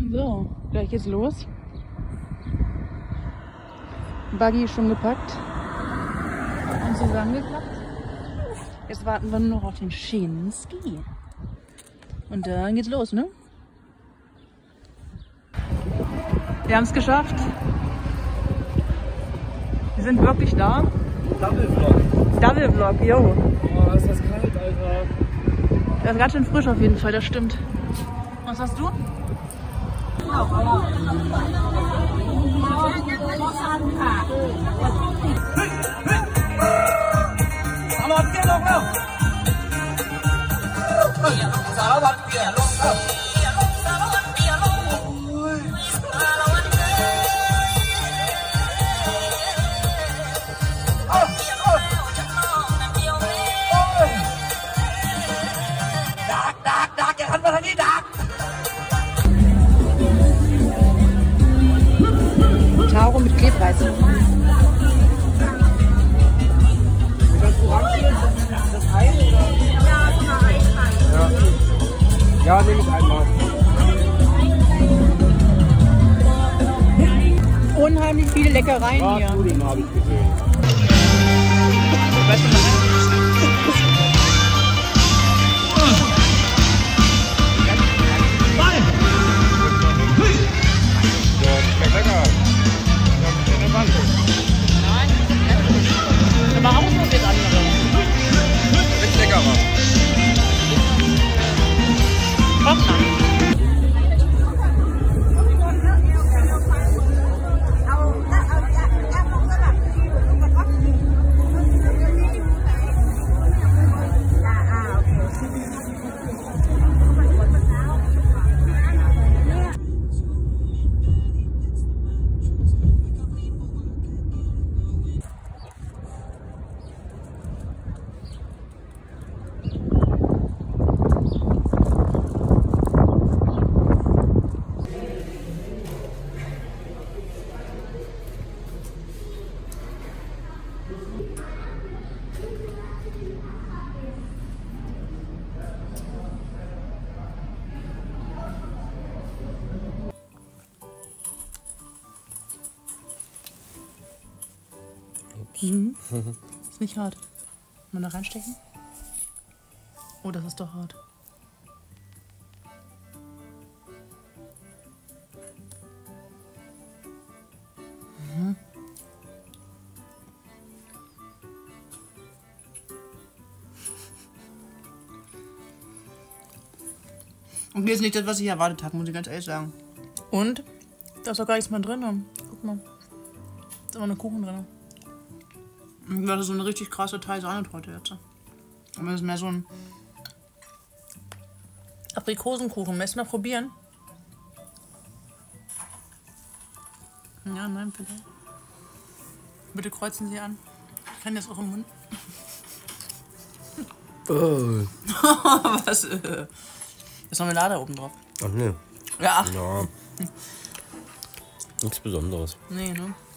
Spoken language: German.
So, gleich geht's los. Buggy ist schon gepackt und zusammengeklappt. Jetzt warten wir nur noch auf den Schienenski. Und dann geht's los, ne? Wir haben es geschafft. Wir sind wirklich da. Double Vlog. Double Vlog, yo. Oh, ist das kalt, Alter. Das ist ganz schön frisch auf jeden Fall, das stimmt. Was hast du? Taro mit Klebreis. Das Ei oder? Ja, nehme ich einmal. Unheimlich viele Leckereien hier. Pudding habe ich gesehen. Weißt du mal? Aber auch noch das andere. Ist leckerer. Mhm. Ist nicht hart. Mal da reinstecken? Oh, das ist doch hart. Mhm. Okay, ist nicht das, was ich erwartet habe, muss ich ganz ehrlich sagen. Und? Da ist doch gar nichts mehr drin. Guck mal. Da ist immer noch Kuchen drin. Das ist so eine richtig krasse Teil Sahnetorte jetzt. Aber das ist mehr so ein Aprikosenkuchen. Möchtest du mal probieren? Ja, nein, bitte. Bitte kreuzen Sie an. Ich kann das auch im Mund. Was? Ist noch Marmelade oben drauf. Ach ne. Ja. Ja. Nichts Besonderes. Nee, ne?